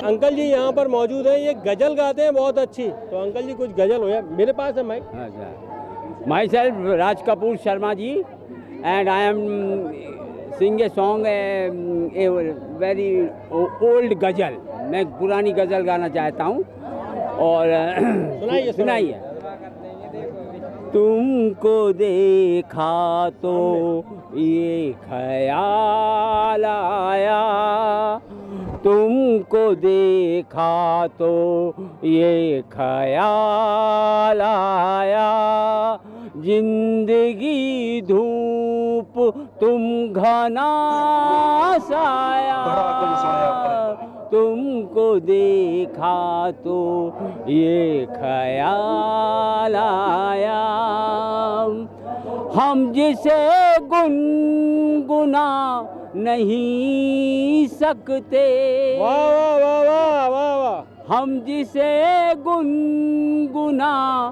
Uncle जी यहाँ पर मौजूद हैं, ये गजल गाते हैं बहुत अच्छी। तो अंकल जी कुछ गजल हो, मेरे पास है mike. Myself Raj Kapoor Sharma ji and I am sing a song a very old ghazal. मैं पुरानी गजल गाना चाहता हूँ और सुनाइए। तुमको देखा तो ये ख्याल आया, तुमको देखा तो ये ख्याल आया, जिंदगी धूप तुम घना साया, तुमको देखा तो ये ख्याल आया, हम जिसे गुनगुना नहीं सकते, वाह वाह वाह वाह वाह वाह, हम जिसे गुनगुना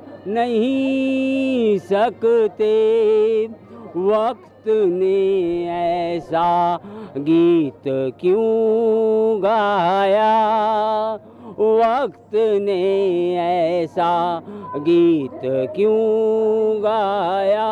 नहीं सकते, वक्त ने ऐसा गीत क्यों गाया, वक्त ने ऐसा गीत क्यों गाया,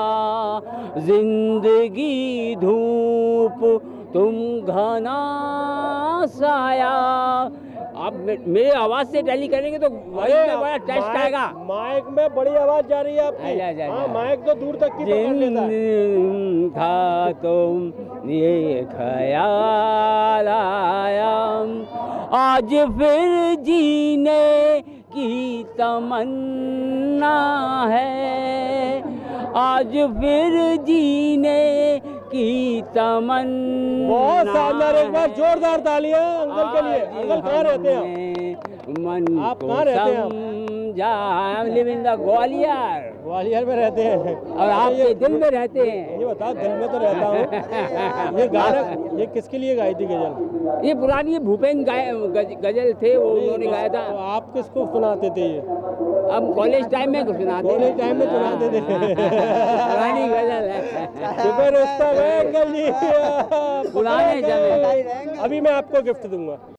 जिंदगी धूप तुम घना साया। आप मेरे आवाज से टैली करेंगे तो बड़ा टेस्ट आएगा। माइक में बड़ी आवाज जा रही है आपकी। हाँ, माइक तो दूर तक की पकड़ लेता है। था तुम ये ख्याल आया, आज फिर जीने की तमन्ना है, आज फिर जीने की तमन्ना। बहुत शानदार, एक बार जोरदार तालियां अंकल के लिए। अंकल कहाँ रहते हैं मन आप? कहाँ रहते हैं आप? Live in the Gwalior. Gwalior में रहते हैं और आप दिल में रहते हैं? ये बताओ, दिल में तो रहता हूँ। ये गाना ये किसके लिए गाई थी गजल? ये पुरानी भूपेन गजल थे, वो उन्होंने गाया था। तो आप किसको सुनाते थे ये? अब कॉलेज टाइम में सुनाते, कॉलेज टाइम में सुनाते थे। पुरानी गजल है। सुपर उस्ताद है अंकल जी, पुराने जमाने। अभी मैं आपको गिफ्ट दूंगा।